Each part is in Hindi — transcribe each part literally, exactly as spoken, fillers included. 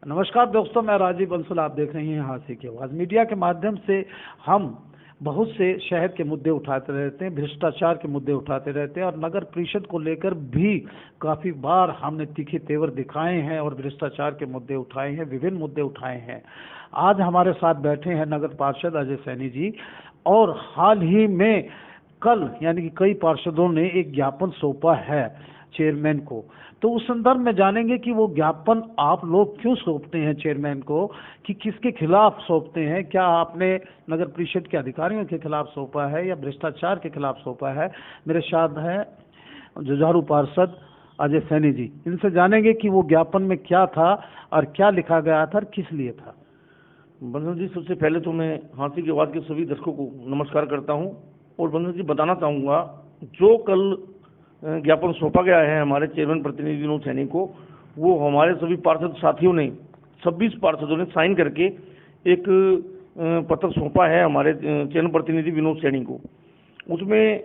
नमस्कार दोस्तों, मैं राजीव बंसल। आप देख रहे हैं हांसी की आवाज़ मीडिया के माध्यम से। हम बहुत से शहर के मुद्दे उठाते रहते हैं, भ्रष्टाचार के मुद्दे उठाते रहते हैं और नगर परिषद को लेकर भी काफ़ी बार हमने तीखे तेवर दिखाए हैं और भ्रष्टाचार के मुद्दे उठाए हैं, विभिन्न मुद्दे उठाए हैं। आज हमारे साथ बैठे हैं नगर पार्षद अजय सैनी जी। और हाल ही में कल यानी कि कई पार्षदों ने एक ज्ञापन सौंपा है चेयरमैन को, तो उस संदर्भ में जानेंगे कि वो ज्ञापन आप लोग क्यों सौंपते हैं चेयरमैन को, कि किसके खिलाफ सौंपते हैं। क्या आपने नगर परिषद के अधिकारियों के खिलाफ सौंपा है या भ्रष्टाचार के खिलाफ सौंपा है। मेरे साथ हैं जुझारू पार्षद अजय सैनी जी। इनसे जानेंगे कि वो ज्ञापन में क्या था और क्या लिखा गया था और किस लिए था। बंसल जी, सबसे पहले तो मैं हांसी की आवाज़ के सभी दर्शकों को नमस्कार करता हूं और बंसल जी बताना चाहूँगा, जो कल ज्ञापन सौंपा गया है हमारे चेयरमैन प्रतिनिधि विनोद सैनी को, वो हमारे सभी पार्षद साथियों ने छब्बीस पार्षदों ने साइन करके एक पत्र सौंपा है हमारे चेयरमैन प्रतिनिधि विनोद सैनी को। उसमें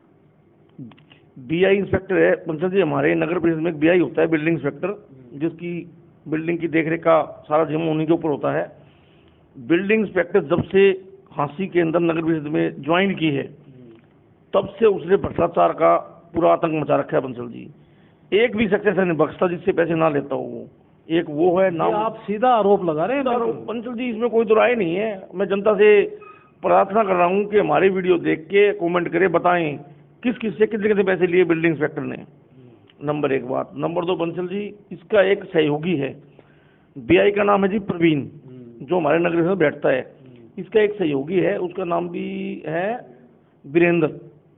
बीआई इंस्पेक्टर है बंसल जी, हमारे नगर परिषद में एक बीआई होता है, बिल्डिंग इंस्पेक्टर, जिसकी बिल्डिंग की देखरेख का सारा जिम्मा उन्हीं के ऊपर होता है। बिल्डिंग इंस्पेक्टर जब से हांसी के अंदर नगर परिषद में ज्वाइन की है, तब से उसने भ्रष्टाचार का पूरा आतंक मचा रखा है बंसल जी। एक भी सक्सेस नहीं बख्शता जिससे पैसे ना लेता हो वो। एक वो है नाम। आप सीधा आरोप लगा रहे हैं बंसल जी, इसमें कोई दुराय नहीं है। मैं जनता से प्रार्थना कर रहा हूँ कि हमारी वीडियो देख के कमेंट करें, बताएं किस किस से कितने कितने पैसे लिए बिल्डिंग इंस्पेक्टर ने। नंबर एक बात। नंबर दो बंसल जी, इसका एक सहयोगी है, बीआई का नाम है जी प्रवीण, जो हमारे नगर में बैठता है। इसका एक सहयोगी है, उसका नाम भी है वीरेंद्र।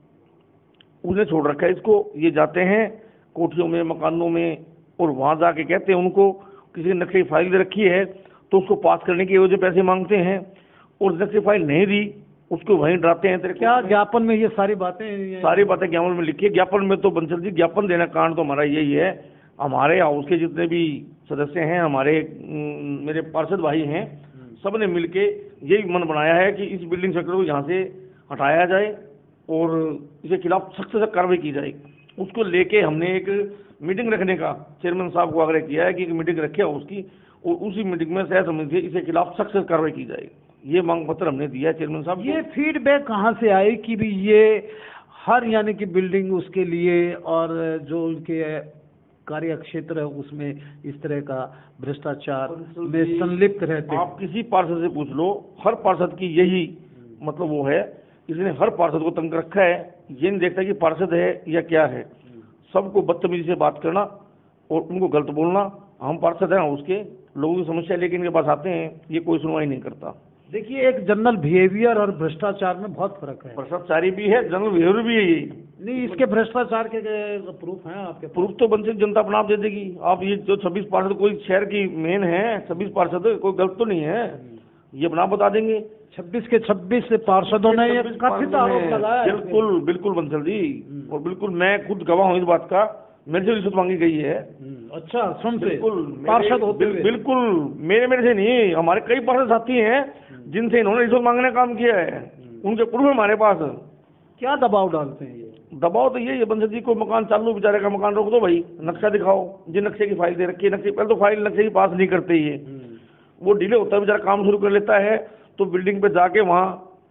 उसने छोड़ रखा है इसको। ये जाते हैं कोठियों में, मकानों में, और वहां जाके कहते हैं उनको किसी नक्शे की फाइल दे रखी है तो उसको पास करने की वजह पैसे मांगते हैं, और नक्शे फाइल नहीं दी उसको वहीं डराते हैं। तेरे क्या ज्ञापन में ये सारी बातें सारी बातें ज्ञापन में लिखी है। ज्ञापन में तो बंसल जी, ज्ञापन देना कारण तो हमारा यही है। हमारे हाउस के जितने भी सदस्य हैं, हमारे मेरे पार्षद भाई हैं, सब ने मिलके यही मन बनाया है कि इस बिल्डिंग सेक्टर को यहाँ से हटाया जाए और इसके खिलाफ सख्त से कार्रवाई की जाए। उसको लेके हमने एक मीटिंग रखने का चेयरमैन साहब को आग्रह किया है कि एक मीटिंग रखे उसकी, और उसी मीटिंग में सह समझ के इसके खिलाफ सख्त से कार्रवाई की जाए। ये मांग पत्र हमने दिया है चेयरमैन साहब। ये फीडबैक कहाँ से आई कि भी ये हर यानी कि बिल्डिंग उसके लिए और जो उनके कार्य क्षेत्र है उसमें इस तरह का भ्रष्टाचार में संलिप्त रहते हैं? आप किसी पार्षद से पूछ लो, हर पार्षद की यही मतलब वो है। इसने हर पार्षद को तंग रखा है। ये नहीं देखता कि पार्षद है या क्या है। सबको बदतमीजी से बात करना और उनको गलत बोलना। हम पार्षद हैं उसके, लोगों की समस्या लेके इनके पास आते हैं, ये कोई सुनवाई नहीं करता। देखिए, एक जनरल बिहेवियर और भ्रष्टाचार में बहुत फर्क है। भ्रष्टाचारी भी है, जनरल बिहेवियर भी है। ये नहीं, इसके भ्रष्टाचार के प्रूफ हैं आपके? प्रूफ तो बंसल जनता अपना आप दे देगी। आप ये जो छब्बीस पार्षद कोई शहर की मेन है, छब्बीस पार्षद कोई गलत तो नहीं है, ये अपना बता देंगे। छब्बीस के छब्बीस पार्षदों ने ये कथित आरोप लगाया। बिल्कुल बिल्कुल बंसल जी, और बिल्कुल मैं खुद गवाह हूँ इस बात का। मेरे से रिश्वत मांगी गई है। अच्छा, सुन से बिल्कुल पार्षद होते बिल, बिल्कुल मेरे मेरे से नहीं, हमारे कई पार्षद साथी हैं जिनसे इन्होंने रिश्वत मांगने का काम किया है। उनके प्रूफ है हमारे पास। क्या दबाव डालते हैं ये? दबाव तो यही है बंसल जी, को मकान चालू, बेचारे का मकान रोक दो भाई, नक्शा दिखाओ, जिन नक्शे की फाइल दे रखी है। नक्शे पहले तो फाइल नक्शे की पास नहीं करते, ये वो डिले होता है, बेचारा काम शुरू कर लेता है तो बिल्डिंग पे जाके वहाँ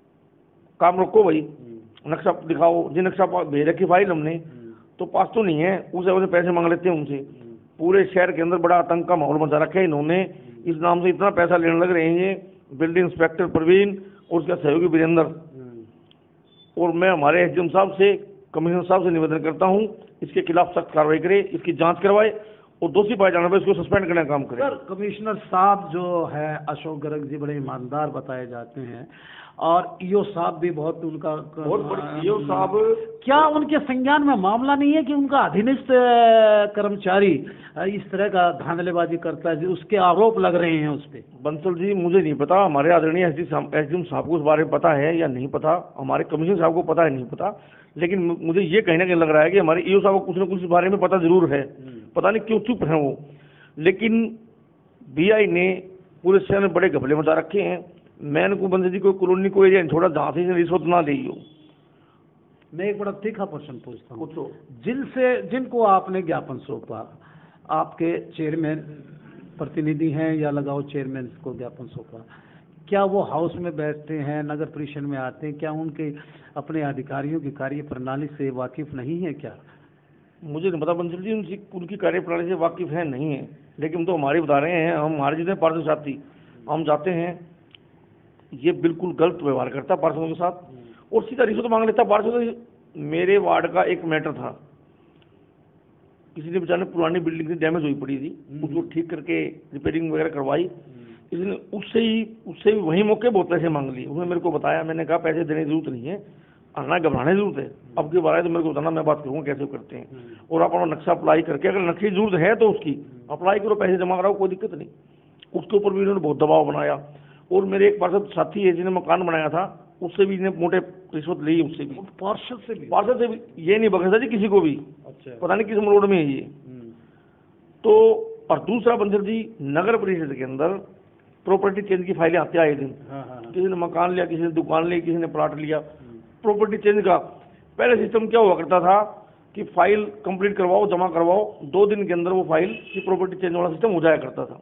काम रोको भाई, नक्शा दिखाओ, जिन नक्शा भेज रखी फाइल हमने तो पास तो नहीं है, उस वजह से पैसे मांग लेते हैं उनसे। पूरे शहर के अंदर बड़ा आतंक का माहौल मचा रखा है इन्होंने। इस नाम से इतना पैसा लेने लग रहे हैं ये बिल्डिंग इंस्पेक्टर प्रवीण और उसका सहयोगी वीरेंद्र। और मैं हमारे एसडीएम साहब से, कमिश्नर साहब से निवेदन करता हूँ, इसके खिलाफ सख्त कार्रवाई करे, इसकी जांच करवाए और दोषी पाए जाने पर इसको सस्पेंड करने का काम करें। सर, कमिश्नर साहब जो है अशोक गर्ग जी बड़े ईमानदार बताए जाते हैं, और ईओ साहब भी बहुत उनका बहुत बड़ी ईओ साहब, क्या उनके संज्ञान में मामला नहीं है कि उनका अधीनस्थ कर्मचारी इस तरह का धांधलेबाजी करता है, उसके आरोप लग रहे हैं उस पर? बंसल जी, मुझे नहीं पता, हमारे आदरणीय एसडीएम साहब को उस बारे में पता है या नहीं पता, हमारे कमिश्नर साहब को पता है नहीं पता, लेकिन मुझे ये कहने के लग रहा है कि हमारे ईओ साहब को कुछ न कुछ इस बारे में पता जरूर है। पता नहीं क्यों चुप है वो। लेकिन बीआई ने पूरे शहर में बड़े घपले मचा रखे हैं। मैं इनको बंसल जी कोई कॉलोनी को एरिया छोड़ा जहाँ से रिश्वत ना ली हो। मैं एक बड़ा तीखा प्रश्न पूछता हूँ। पूछो। जिनसे जिनको आपने ज्ञापन सौंपा, आपके चेयरमैन प्रतिनिधि हैं या लगाओ चेयरमैन को ज्ञापन सौंपा, क्या वो हाउस में बैठते हैं, नगर परिषद में आते हैं, क्या उनके अपने अधिकारियों की कार्य प्रणाली से वाकिफ नहीं है क्या? मुझे नहीं पता बंसल जी, उनकी उनकी कार्यप्रणाली से वाकिफ है नहीं है, लेकिन तो हमारी बता रहे हैं, हम हमारे जितने पार्षद साथी हम जाते हैं, ये बिल्कुल गलत व्यवहार करता है पार्षदों के साथ और सीधा रिश्वत मांग लेता पार्षद। मेरे वार्ड का एक मैटर था, किसी ने बेचारे पुरानी बिल्डिंग थी, डैमेज हुई पड़ी थी, उसको ठीक करके रिपेयरिंग वगैरह करवाई, इसने उससे ही उससे भी वही मौके बहुत पैसे मांग लिए। उसने मेरे को बताया, मैंने कहा पैसे देने की जरूरत नहीं है, आना घबराने की जरूरत है, अब की बार आए तो मेरे को बताना, मैं बात करूँगा कैसे करते हैं, और आप अपना नक्शा अप्लाई करके, अगर नक्शे की जरूरत है तो उसकी अप्लाई करो, पैसे जमा कराओ, कोई दिक्कत नहीं। उसके ऊपर भी इन्होंने बहुत दबाव बनाया। और मेरे एक पार्षद साथी है जिन्हें मकान बनाया था, उससे भी इन्हें मोटे रिश्वत ली, उससे भी पार्षद से भी पार्षद से भी ये नहीं बख्शा जी किसी को भी। अच्छा। पता नहीं किस रोड में है ये। तो और दूसरा बंसल जी, नगर परिषद के अंदर प्रॉपर्टी चेंज की फाइलें आती आए दिन, किसी ने मकान लिया, किसी ने दुकान ली, किसी ने प्लाट लिया, प्रॉपर्टी चेंज का पहले सिस्टम क्या हुआ करता था कि फाइल कंप्लीट करवाओ, जमा करवाओ, दो दिन के अंदर वो फाइल की प्रॉपर्टी चेंज वाला सिस्टम हो जाया करता था।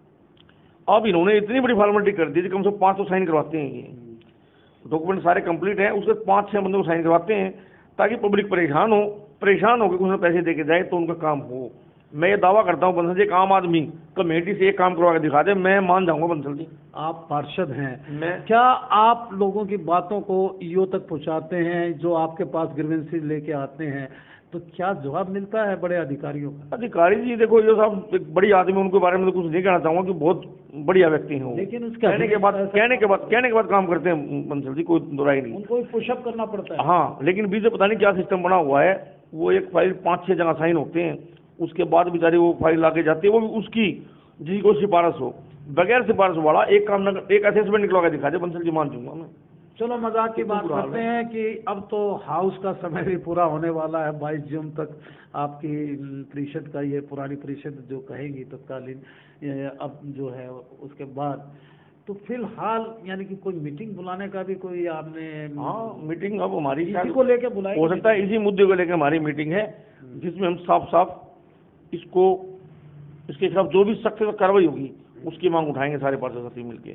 अब इन्होंने इतनी बड़ी फॉर्मेलिटी कर दी थी, कम से कम पाँच सौ साइन करवाते हैं, ये डॉक्यूमेंट सारे कंप्लीट हैं, उसके पाँच छः बंदों को साइन करवाते हैं ताकि पब्लिक परेशान हो, परेशान होकर उन्हें पैसे दे के जाए तो उनका काम हो। मैं ये दावा करता हूँ बंसल जी, एक आम आदमी कमेटी से एक काम करवा के दिखा दे, मैं मान जाऊंगा बंसल जी। आप पार्षद हैं, मैं क्या आप लोगों की बातों को ईओ तक पहुंचाते हैं, जो आपके पास ग्रीवेंसी लेके आते हैं, तो क्या जवाब मिलता है बड़े अधिकारियों का? अधिकारी जी देखो, ये साहब एक बड़ी आदमी, उनके बारे में तो कुछ नहीं कहना चाहूँगा कि बहुत बढ़िया व्यक्ति हैं वो, लेकिन उसका कहने के बाद कहने के बाद कहने के बाद काम करते हैं बंसल जी, कोई दोहराई नहीं। उनको पुशअप करना पड़ता है। हाँ, लेकिन बीच में पता नहीं क्या सिस्टम बना हुआ है, वो एक फाइल पाँच छः जगह साइन होते हैं, उसके बाद बेचारी वो फाइल आके जाती है, वो भी उसकी जिसकी कोई सिफारिश हो, बगैर सिफारिश वाला एक काम न, एक असेसमेंट निकलवा के दिखा दे बंसल जी, मान जाऊंगा मैं। चलो मजाक की बात करते हैं कि अब तो हाउस का समय भी पूरा होने वाला है, बाईस जून तक आपकी परिषद का, ये पुरानी परिषद जो कहेगी तत्कालीन, अब जो है उसके बाद तो फिलहाल यानी कि कोई मीटिंग बुलाने का भी कोई आपने? हाँ, मीटिंग अब हमारी इसी को लेके बुलाई हो सकता है, इसी मुद्दे को लेकर हमारी मीटिंग है, जिसमें हम साफ साफ इसको इसके खिलाफ जो भी सख्त कार्रवाई होगी उसकी मांग उठाएंगे सारे पार्षद साथी मिलके।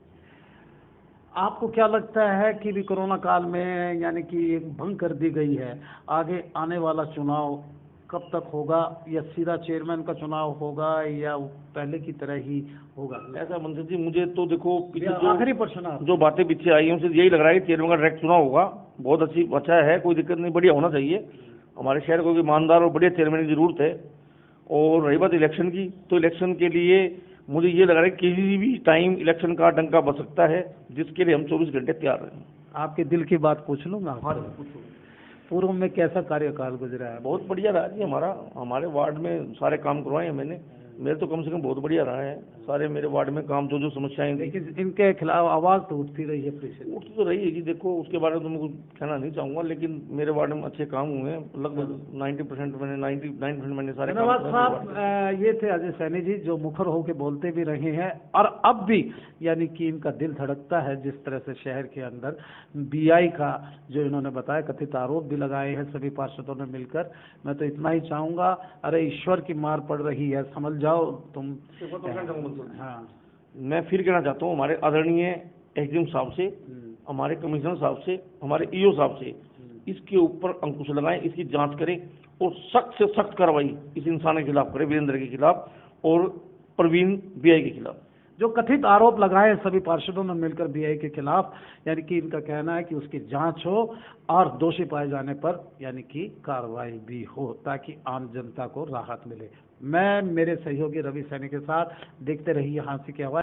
आपको क्या लगता है कि भी कोरोना काल में यानी कि एक भंग कर दी गई है, आगे आने वाला चुनाव कब तक होगा, या सीधा चेयरमैन का चुनाव होगा या पहले की तरह ही होगा? ऐसा मंत्री जी, मुझे तो देखो आखिरी प्रश्न, जो बातें पीछे आई हैं उनसे यही लग रहा है कि चेयरमैन का डायरेक्ट चुनाव होगा। बहुत अच्छी अच्छा है, कोई दिक्कत नहीं, बढ़िया होना चाहिए। हमारे शहर को ईमानदार और बढ़िया चेयरमैन की जरूरत है। और रही बात इलेक्शन की, तो इलेक्शन के लिए मुझे ये लग रहा है कि किसी भी टाइम इलेक्शन का डंका बज सकता है, जिसके लिए हम चौबीस घंटे तैयार रहें। आपके दिल की बात पूछ लूँगा? हाँ, पूर्व में कैसा कार्यकाल गुजरा है? बहुत बढ़िया रहा जी हमारा, हमारे वार्ड में सारे काम करवाए हैं मैंने, मेरे तो कम से कम बहुत बढ़िया रहा है, सारे मेरे वार्ड में काम जो जो समस्याएं, लेकिन इनके खिलाफ आवाज़ तो उठती रही है, उठती तो रही है जी। देखो उसके बारे में तो मैं कुछ कहना नहीं चाहूँगा, लेकिन मेरे वार्ड में अच्छे काम हुए हैं, लगभग नाइन्टी परसेंट मैंने नाइन्टी नाइन परसेंट मैंने सारे। धन्यवाद साहब, ये थे अजय सैनी जी जो मुखर होकर बोलते भी रहे हैं और अब भी यानी कि इनका दिल धड़कता है जिस तरह से शहर के अंदर बीआई का जो इन्होंने बताया कथित आरोप भी लगाए हैं सभी पार्षदों ने मिलकर। मैं तो इतना ही चाहूँगा, अरे ईश्वर की मार पड़ रही है, समझ जाओ तुम। हाँ, मैं फिर कहना चाहता हूँ हमारे आदरणीय एसडीएम साहब से, हमारे कमिश्नर साहब से, हमारे ईओ साहब से, इसके ऊपर अंकुश लगाएं, इसकी जांच करें और सख्त से सख्त कार्रवाई इस इंसान के खिलाफ करें, वीरेंद्र के खिलाफ और प्रवीण बीआई के खिलाफ। जो कथित आरोप लगाए सभी पार्षदों ने मिलकर बीआई के खिलाफ, यानी कि इनका कहना है कि उसकी जांच हो और दोषी पाए जाने पर यानी कि कार्रवाई भी हो ताकि आम जनता को राहत मिले। मैं मेरे सहयोगी रवि सैनी के साथ देखते रहिए हाँसी की आवाज़।